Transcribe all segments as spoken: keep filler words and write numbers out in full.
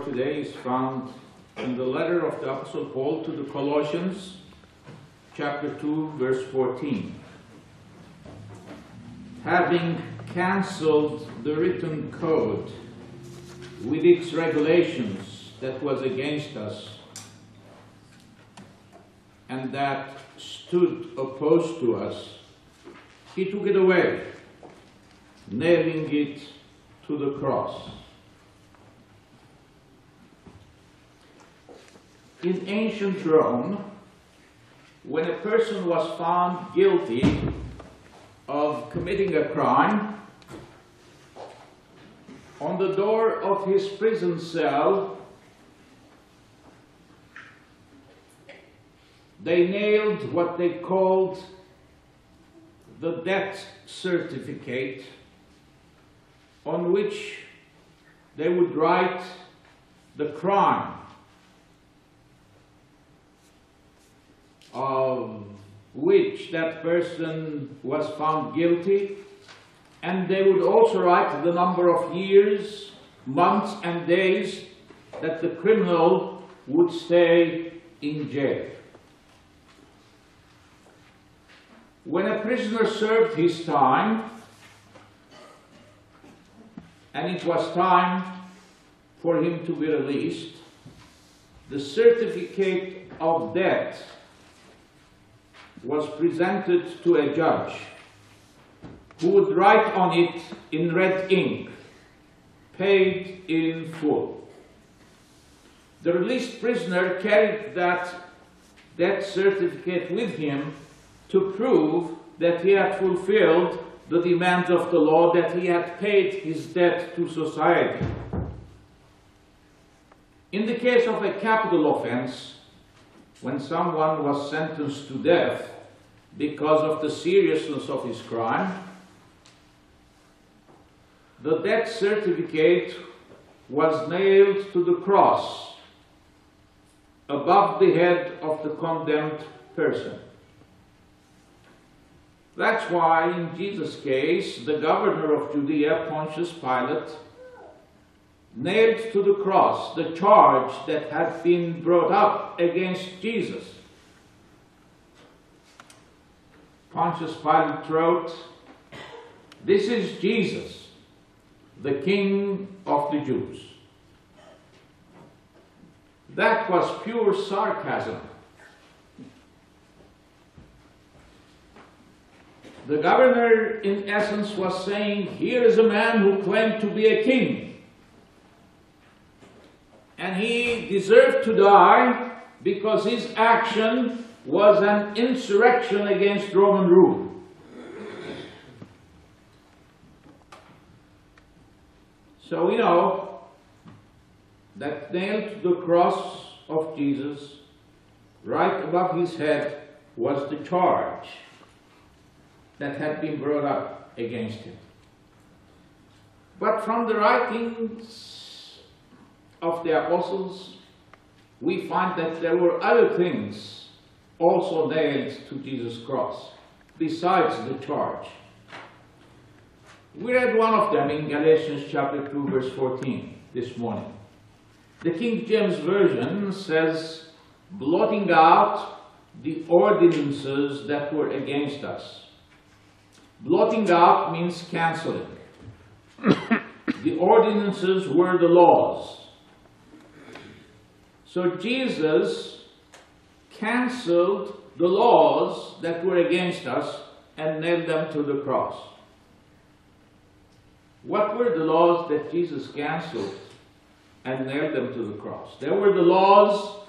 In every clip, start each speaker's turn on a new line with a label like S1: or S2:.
S1: today is found in the letter of the Apostle Paul to the Colossians, chapter two, verse fourteen. Having cancelled the written code with its regulations that was against us and that stood opposed to us, he took it away, nailing it to the cross. In ancient Rome, when a person was found guilty of committing a crime, on the door of his prison cell, they nailed what they called the death certificate, on which they would write the crime of which that person was found guilty, and they would also write the number of years, months, and days that the criminal would stay in jail. When a prisoner served his time, and it was time for him to be released, the certificate of death was presented to a judge who would write on it in red ink, paid in full. The released prisoner carried that death certificate with him to prove that he had fulfilled the demands of the law, that he had paid his debt to society. In the case of a capital offense, when someone was sentenced to death because of the seriousness of his crime, the death certificate was nailed to the cross above the head of the condemned person. That's why, in Jesus' case, the governor of Judea, Pontius Pilate, nailed to the cross the charge that had been brought up against Jesus. Pontius Pilate wrote, "This is Jesus, the King of the Jews." That was pure sarcasm. The governor, in essence, was saying, here is a man who claimed to be a king, and he deserved to die because his action was an insurrection against Roman rule. So we know that nailed to the cross of Jesus, right above his head, was the charge that had been brought up against him. But from the writings of the apostles, we find that there were other things also nailed to Jesus' cross, besides the charge. We read one of them in Galatians chapter two, verse fourteen this morning. The King James Version says, blotting out the ordinances that were against us. Blotting out means canceling. The ordinances were the laws. So Jesus canceled the laws that were against us and nailed them to the cross. What were the laws that Jesus canceled and nailed them to the cross? There were the laws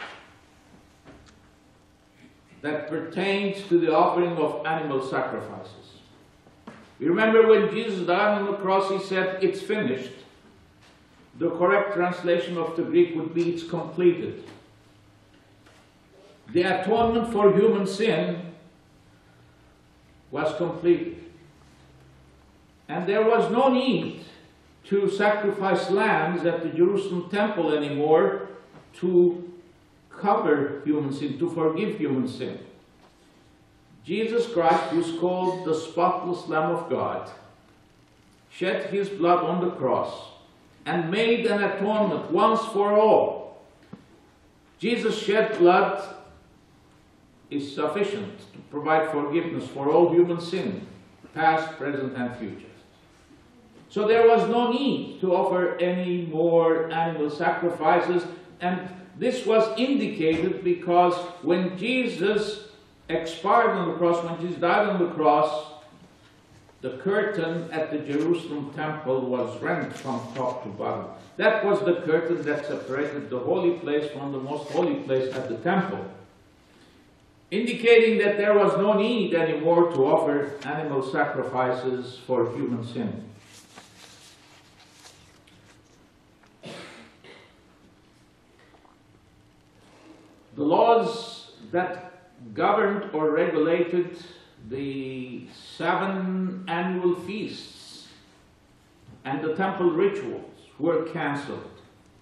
S1: that pertained to the offering of animal sacrifices. You remember when Jesus died on the cross, he said, it's finished. The correct translation of the Greek would be, it's completed. The atonement for human sin was completed. And there was no need to sacrifice lambs at the Jerusalem temple anymore to cover human sin, to forgive human sin. Jesus Christ, who is called the spotless Lamb of God, shed his blood on the cross and made an atonement once for all. Jesus' shed blood is sufficient to provide forgiveness for all human sin, past, present, and future. So there was no need to offer any more animal sacrifices, and this was indicated because when Jesus expired on the cross, when Jesus died on the cross, the curtain at the Jerusalem temple was rent from top to bottom. That was the curtain that separated the holy place from the most holy place at the temple, indicating that there was no need anymore to offer animal sacrifices for human sin. The laws that governed or regulated the seven annual feasts and the temple rituals were cancelled.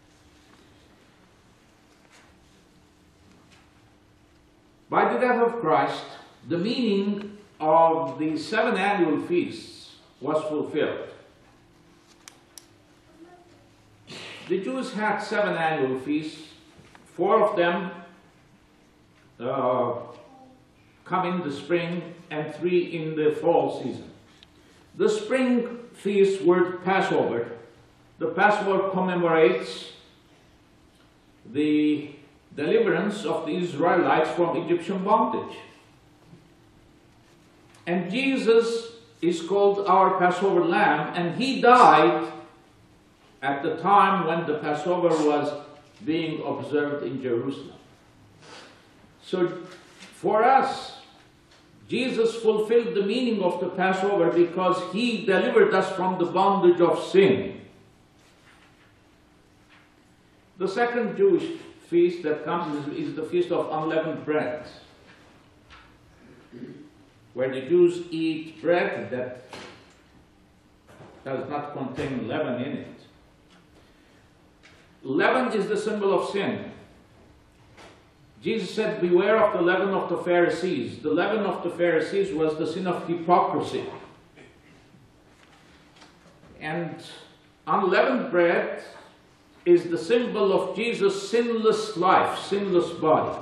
S1: By the death of Christ, the meaning of the seven annual feasts was fulfilled. The Jews had seven annual feasts. Four of them uh, come in the spring and three in the fall season. The spring feasts were Passover. The Passover commemorates the deliverance of the Israelites from Egyptian bondage. And Jesus is called our Passover lamb, and he died at the time when the Passover was being observed in Jerusalem. So for us, Jesus fulfilled the meaning of the Passover because he delivered us from the bondage of sin. The second Jewish feast that comes is, is the Feast of Unleavened Bread, where the Jews eat bread that does not contain leaven in it. Leaven is the symbol of sin. Jesus said, beware of the leaven of the Pharisees. The leaven of the Pharisees was the sin of hypocrisy. And unleavened bread is the symbol of Jesus' sinless life, sinless body.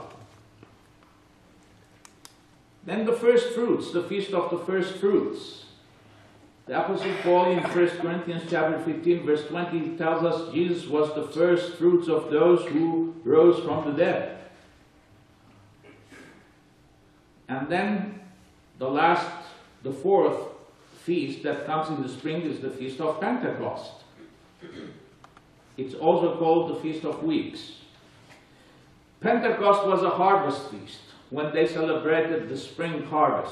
S1: Then the first fruits, the Feast of the First Fruits. The Apostle Paul in First Corinthians chapter fifteen, verse twenty, tells us Jesus was the first fruits of those who rose from the dead. And then the last, the fourth feast that comes in the spring is the Feast of Pentecost. It's also called the Feast of Weeks. Pentecost was a harvest feast when they celebrated the spring harvest.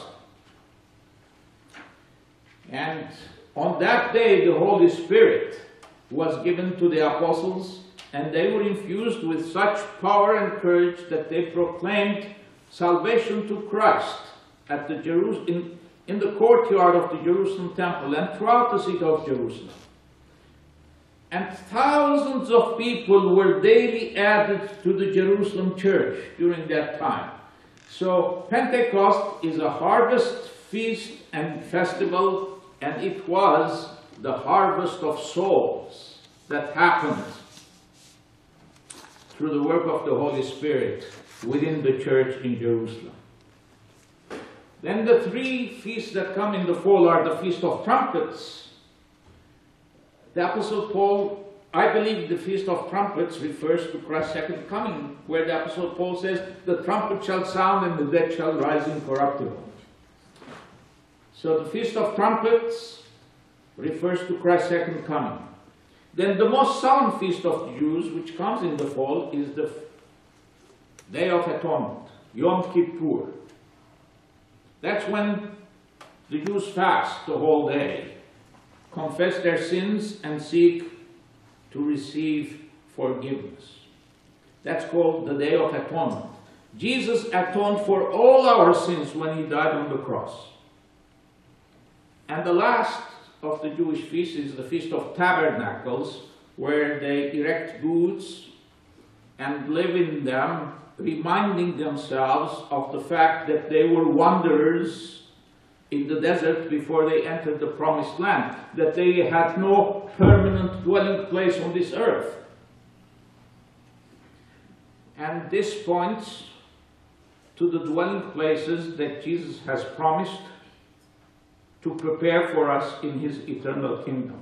S1: And on that day, the Holy Spirit was given to the apostles, and they were infused with such power and courage that they proclaimed salvation to Christ at the Jerus- in, in the courtyard of the Jerusalem temple and throughout the city of Jerusalem. And thousands of people were daily added to the Jerusalem church during that time. So Pentecost is a harvest feast and festival, and it was the harvest of souls that happened through the work of the Holy Spirit within the church in Jerusalem. Then the three feasts that come in the fall are the Feast of Trumpets. The Apostle Paul, I believe the Feast of Trumpets refers to Christ's second coming, where the Apostle Paul says, the trumpet shall sound and the dead shall rise incorruptible. So the Feast of Trumpets refers to Christ's second coming. Then the most solemn feast of the Jews, which comes in the fall, is the Day of Atonement, Yom Kippur. That's when the Jews fast the whole day, confess their sins, and seek to receive forgiveness. That's called the Day of Atonement. Jesus atoned for all our sins when he died on the cross. And the last of the Jewish feasts is the Feast of Tabernacles, where they erect booths and live in them, reminding themselves of the fact that they were wanderers in the desert before they entered the promised land, that they had no permanent dwelling place on this earth. And this points to the dwelling places that Jesus has promised to prepare for us in his eternal kingdom.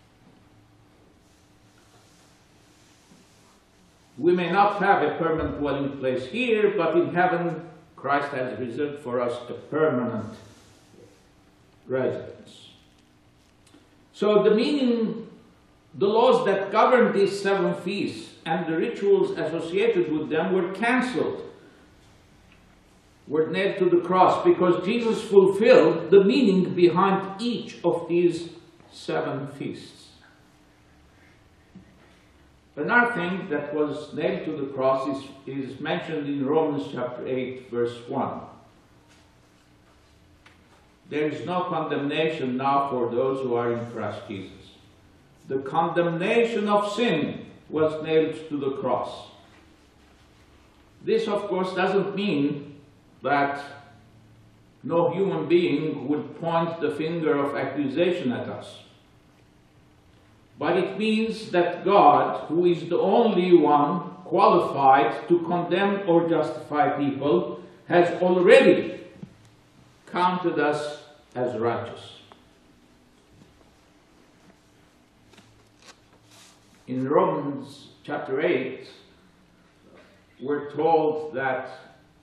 S1: We may not have a permanent dwelling place here, but in heaven, Christ has reserved for us a permanent residence. So the meaning, the laws that govern these seven feasts and the rituals associated with them were cancelled, were nailed to the cross, because Jesus fulfilled the meaning behind each of these seven feasts. Another thing that was nailed to the cross is, is mentioned in Romans chapter eight, verse one. There is no condemnation now for those who are in Christ Jesus. The condemnation of sin was nailed to the cross. This, of course, doesn't mean that no human being would point the finger of accusation at us. But it means that God, who is the only one qualified to condemn or justify people, has already counted us as righteous. In Romans chapter eight, we're told that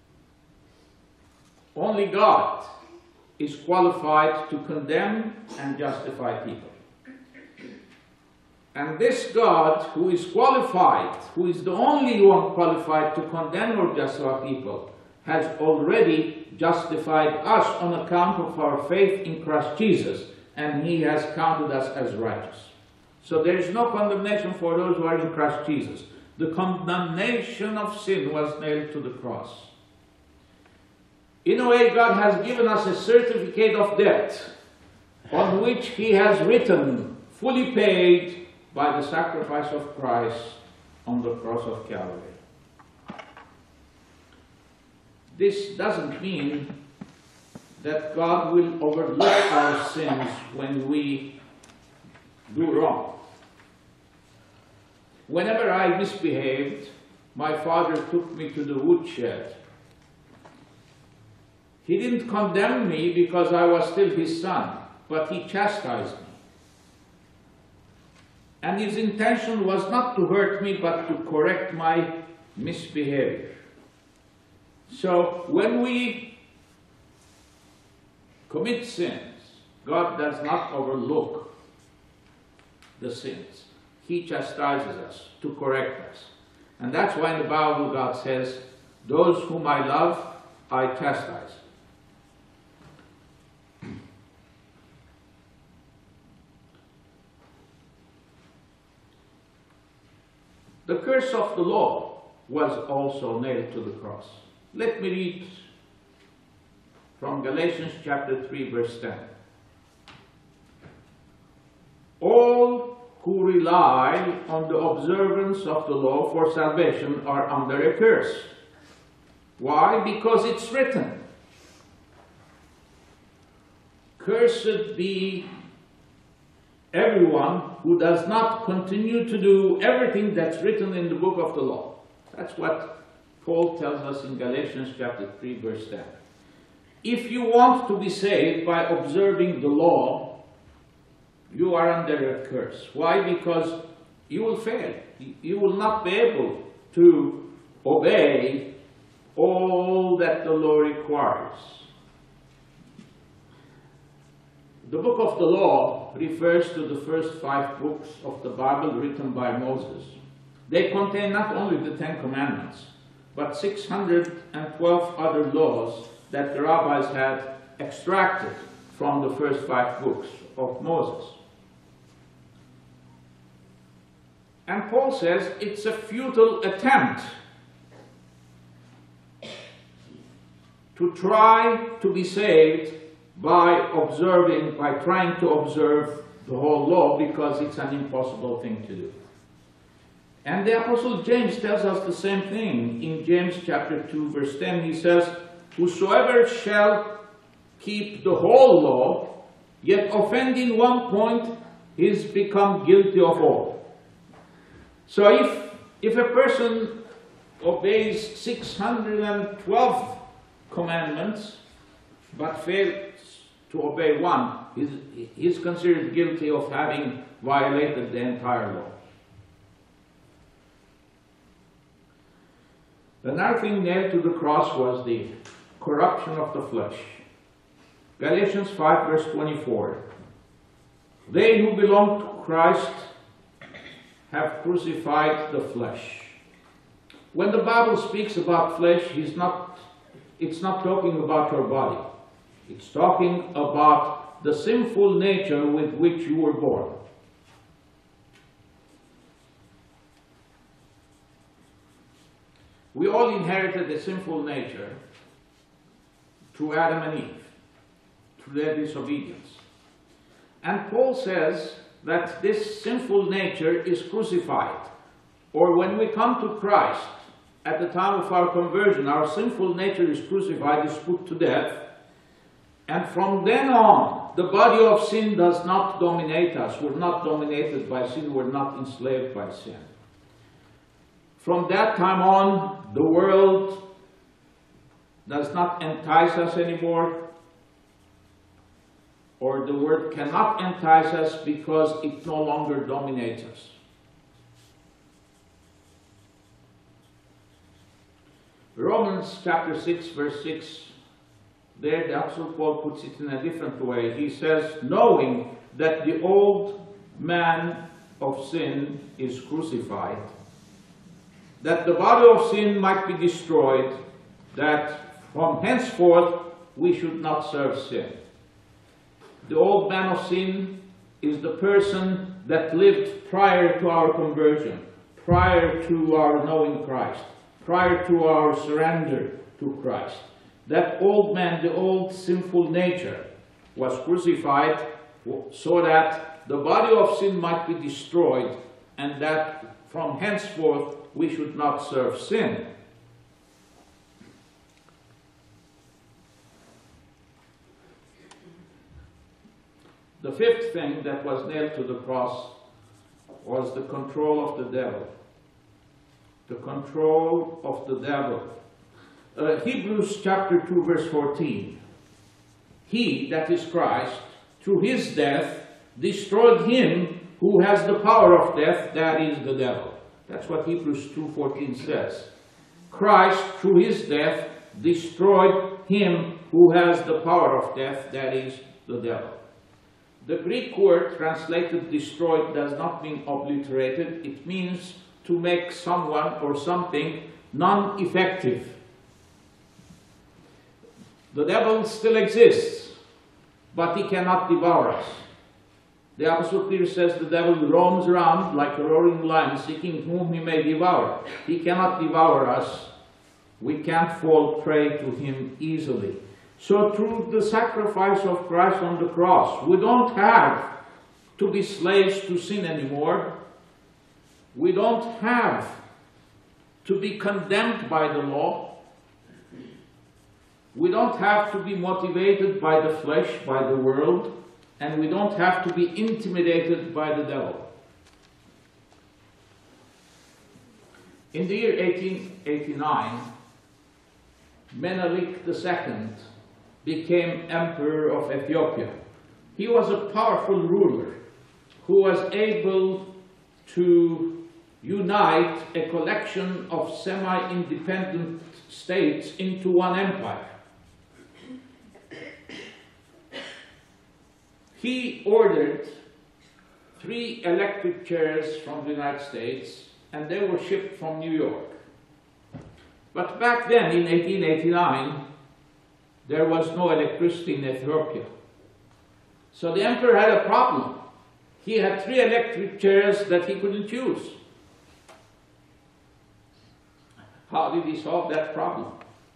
S1: only God is qualified to condemn and justify people. And this God, who is qualified, who is the only one qualified to condemn or justify people, has already justified us on account of our faith in Christ Jesus, and he has counted us as righteous. So there is no condemnation for those who are in Christ Jesus. The condemnation of sin was nailed to the cross. In a way, God has given us a certificate of debt on which he has written, fully paid, by the sacrifice of Christ on the cross of Calvary. This doesn't mean that God will overlook our sins when we do wrong. Whenever I misbehaved, my father took me to the woodshed. He didn't condemn me because I was still his son, but he chastised me. And his intention was not to hurt me, but to correct my misbehavior. So when we commit sins, God does not overlook the sins. He chastises us to correct us. And that's why in the Bible God says, those whom I love, I chastise. The curse of the law was also nailed to the cross. Let me read from Galatians chapter three, verse ten. All who rely on the observance of the law for salvation are under a curse. Why? Because it's written, "Cursed be everyone who does not continue to do everything that's written in the book of the law." That's what Paul tells us in Galatians chapter three, verse ten. If you want to be saved by observing the law, you are under a curse. Why? Because you will fail. You will not be able to obey all that the law requires. The book of the law refers to the first five books of the Bible written by Moses. They contain not only the Ten Commandments, but six hundred twelve other laws that the rabbis had extracted from the first five books of Moses. And Paul says it's a futile attempt to try to be saved by observing, by trying to observe the whole law, because it's an impossible thing to do. And the Apostle James tells us the same thing. In James chapter two, verse ten, he says, "Whosoever shall keep the whole law, yet offending one point, he's become guilty of all. So if, if a person obeys six hundred twelve commandments, but fails to obey one, he's, he's considered guilty of having violated the entire law. Another thing nailed to the cross was the corruption of the flesh. Galatians five verse twenty-four. They who belong to Christ have crucified the flesh. When the Bible speaks about flesh, he's not, it's not talking about your body. It's talking about the sinful nature with which you were born. We all inherited a sinful nature through Adam and Eve, through their disobedience. And Paul says that this sinful nature is crucified. Or when we come to Christ, at the time of our conversion, our sinful nature is crucified, is put to death. And from then on, the body of sin does not dominate us. We're not dominated by sin. We're not enslaved by sin. From that time on, the world does not entice us anymore, or the world cannot entice us because it no longer dominates us. Romans chapter six, verse six, there the Apostle Paul puts it in a different way. He says, knowing that the old man of sin is crucified, that the body of sin might be destroyed, that from henceforth we should not serve sin. The old man of sin is the person that lived prior to our conversion, prior to our knowing Christ, prior to our surrender to Christ. That old man, the old sinful nature, was crucified so that the body of sin might be destroyed, and that from henceforth we should not serve sin. The fifth thing that was nailed to the cross was the control of the devil. The control of the devil. Uh, Hebrews chapter two verse fourteen. He, that is Christ, through his death destroyed him who has the power of death, that is the devil. That's what Hebrews two fourteen says. Christ, through his death, destroyed him who has the power of death, that is the devil. The Greek word translated destroyed does not mean obliterated. It means to make someone or something non-effective. The devil still exists, but he cannot devour us. The Apostle Peter says the devil roams around like a roaring lion, seeking whom he may devour. He cannot devour us. We can't fall prey to him easily. So through the sacrifice of Christ on the cross, we don't have to be slaves to sin anymore. We don't have to be condemned by the law. We don't have to be motivated by the flesh, by the world, and we don't have to be intimidated by the devil. In the year eighteen eighty-nine, Menelik the Second became Emperor of Ethiopia. He was a powerful ruler who was able to unite a collection of semi-independent states into one empire. He ordered three electric chairs from the United States, and they were shipped from New York. But back then, in eighteen eighty-nine, there was no electricity in Ethiopia. So the emperor had a problem. He had three electric chairs that he couldn't use. How did he solve that problem?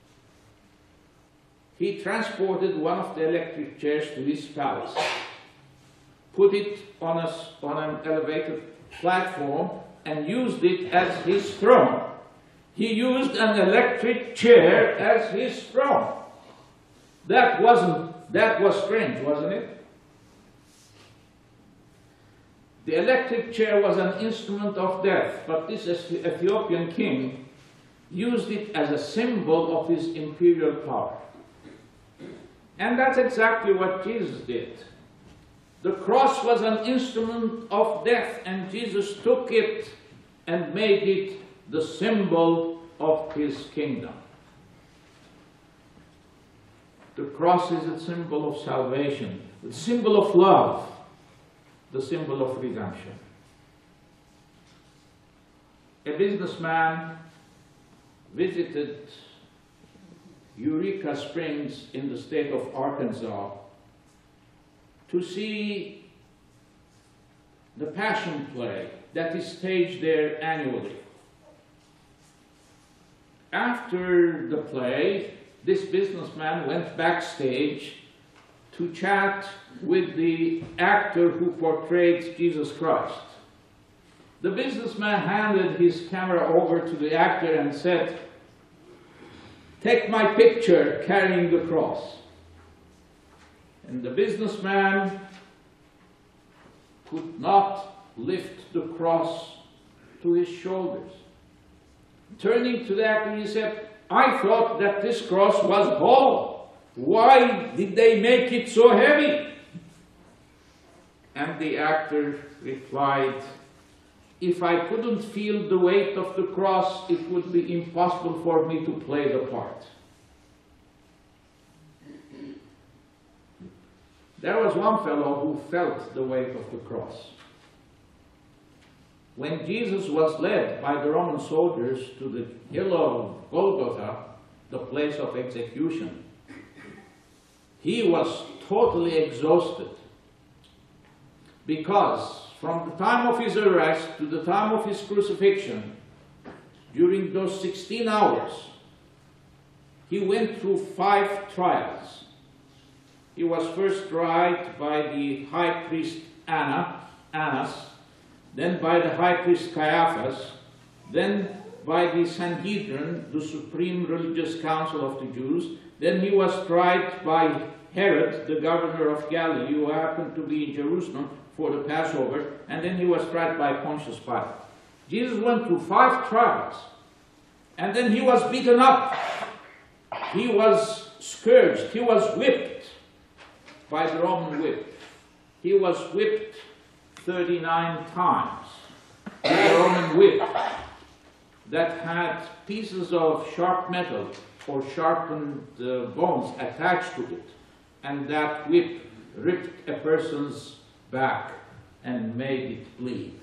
S1: He transported one of the electric chairs to his palace, put it on, a, on an elevated platform, and used it as his throne. He used an electric chair as his throne. That wasn't That was strange, wasn't it? The electric chair was an instrument of death, but this Ethiopian king used it as a symbol of his imperial power. And that's exactly what Jesus did. The cross was an instrument of death, and Jesus took it and made it the symbol of his kingdom. The cross is a symbol of salvation, the symbol of love, the symbol of redemption. A businessman visited Eureka Springs in the state of Arkansas to see the Passion Play that is staged there annually. After the play, this businessman went backstage to chat with the actor who portrayed Jesus Christ. The businessman handed his camera over to the actor and said, "Take my picture carrying the cross." And the businessman could not lift the cross to his shoulders. Turning to the actor, he said, "I thought that this cross was hollow. Why did they make it so heavy?" And the actor replied, "If I couldn't feel the weight of the cross, it would be impossible for me to play the part." There was one fellow who felt the weight of the cross. When Jesus was led by the Roman soldiers to the hill of Golgotha, the place of execution, he was totally exhausted, because from the time of his arrest to the time of his crucifixion, during those sixteen hours, he went through five trials. He was first tried by the high priest Anna, Annas, then by the high priest Caiaphas, then by the Sanhedrin, the supreme religious council of the Jews. Then he was tried by Herod, the governor of Galilee, who happened to be in Jerusalem for the Passover, and then he was tried by Pontius Pilate. Jesus went through five trials, and then he was beaten up. He was scourged. He was whipped by the Roman whip. He was whipped thirty-nine times with a Roman whip that had pieces of sharp metal or sharpened uh, bones attached to it, and that whip ripped a person's back and made it bleed.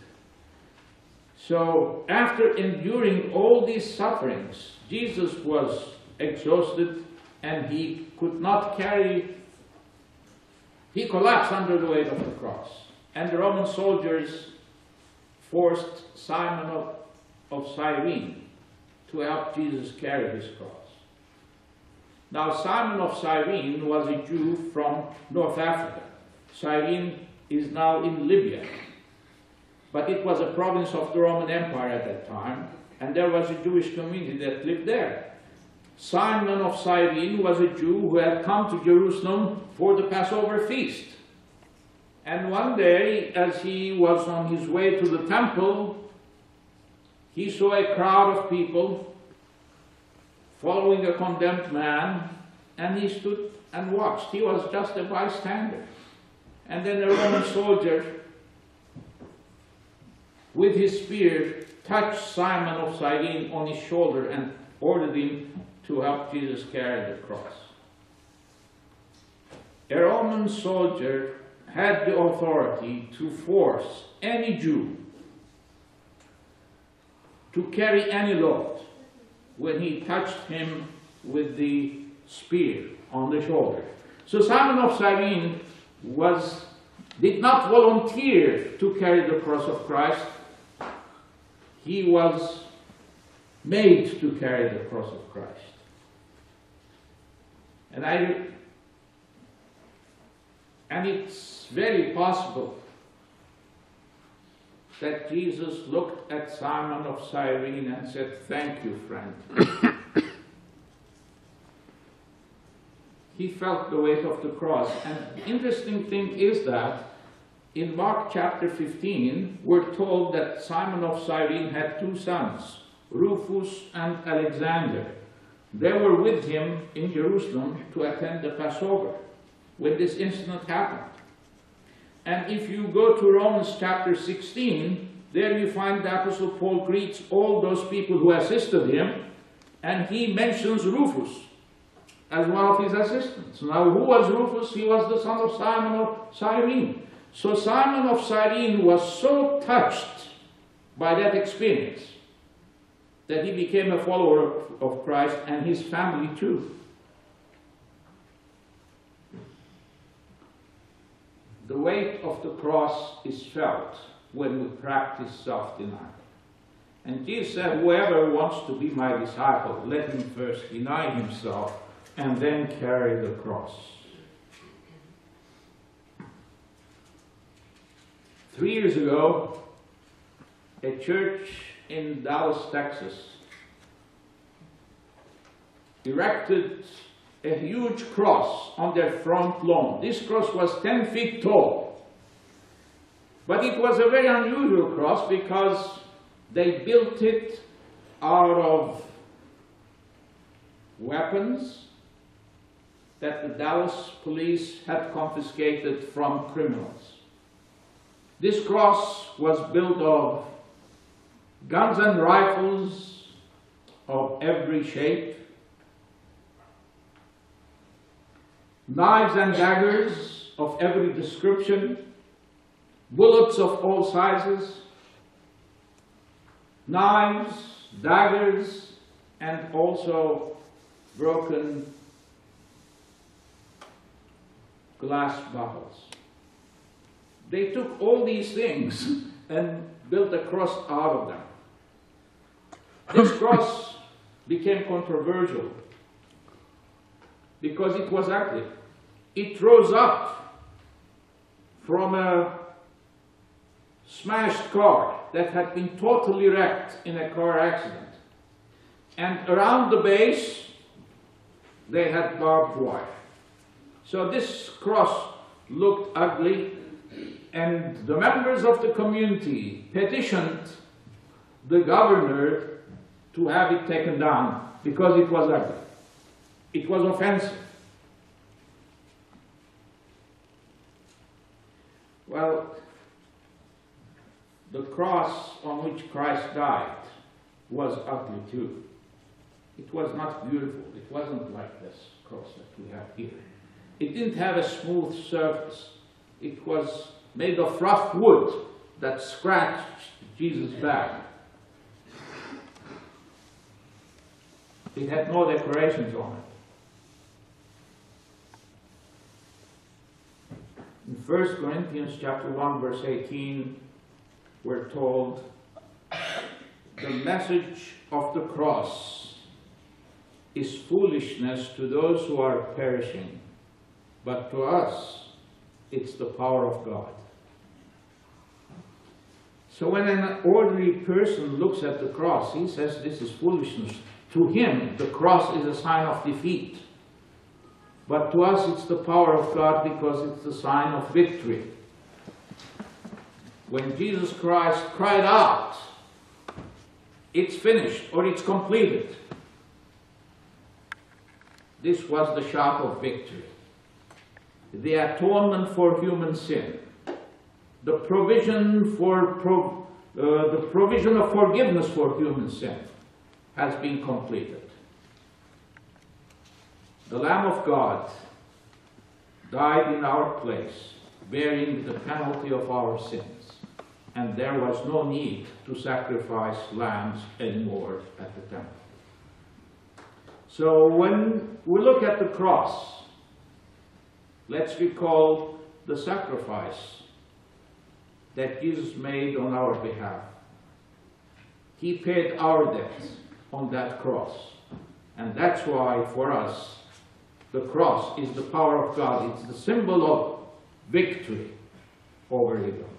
S1: So after enduring all these sufferings, Jesus was exhausted and he could not carry, he collapsed under the weight of the cross. And the Roman soldiers forced Simon of, of Cyrene to help Jesus carry his cross. Now Simon of Cyrene was a Jew from North Africa. Cyrene is now in Libya, but it was a province of the Roman Empire at that time, and there was a Jewish community that lived there. Simon of Cyrene was a Jew who had come to Jerusalem for the Passover feast. And one day, as he was on his way to the temple, he saw a crowd of people following a condemned man, and he stood and watched. He was just a bystander. And then a Roman soldier, with his spear, touched Simon of Cyrene on his shoulder and ordered him to help Jesus carry the cross. A Roman soldier had the authority to force any Jew to carry any load when he touched him with the spear on the shoulder. So Simon of Cyrene was, did not volunteer to carry the cross of Christ. He was made to carry the cross of Christ. And I And it's very possible that Jesus looked at Simon of Cyrene and said, "Thank you, friend." He felt the weight of the cross. And the interesting thing is that in Mark chapter fifteen, we're told that Simon of Cyrene had two sons, Rufus and Alexander. They were with him in Jerusalem to attend the Passover when this incident happened. And if you go to Romans chapter sixteen, there you find the Apostle Paul greets all those people who assisted him, and he mentions Rufus as one of his assistants. Now, who was Rufus? He was the son of Simon of Cyrene. So Simon of Cyrene was so touched by that experience that he became a follower of Christ, and his family too. The weight of the cross is felt when we practice self-denial. And Jesus said, whoever wants to be my disciple, let him first deny himself and then carry the cross. Three years ago, a church in Dallas, Texas, erected a huge cross on their front lawn. This cross was ten feet tall. But it was a very unusual cross because they built it out of weapons that the Dallas police had confiscated from criminals. This cross was built of guns and rifles of every shape, knives and daggers of every description, bullets of all sizes, knives, daggers, and also broken glass bottles. They took all these things and built a cross out of them. This cross became controversial because it was ugly. It rose up from a smashed car that had been totally wrecked in a car accident. And around the base, they had barbed wire. So this cross looked ugly, and the members of the community petitioned the governor to have it taken down because it was ugly. It was offensive. Well, the cross on which Christ died was ugly too. It was not beautiful. It wasn't like this cross that we have here. It didn't have a smooth surface. It was made of rough wood that scratched Jesus' back. It had no decorations on it. In First Corinthians chapter one, verse eighteen, we're told, the message of the cross is foolishness to those who are perishing, but to us, it's the power of God. So when an ordinary person looks at the cross, he says this is foolishness. To him, the cross is a sign of defeat. But to us, it's the power of God because it's the sign of victory. When Jesus Christ cried out, it's finished or it's completed, this was the shout of victory. The atonement for human sin, the provision for pro, uh, the provision of forgiveness for human sin has been completed. The Lamb of God died in our place, bearing the penalty of our sins, and there was no need to sacrifice lambs anymore at the temple. So when we look at the cross, let's recall the sacrifice that Jesus made on our behalf. He paid our debts on that cross. And that's why, for us, the cross is the power of God. It's the symbol of victory over evil.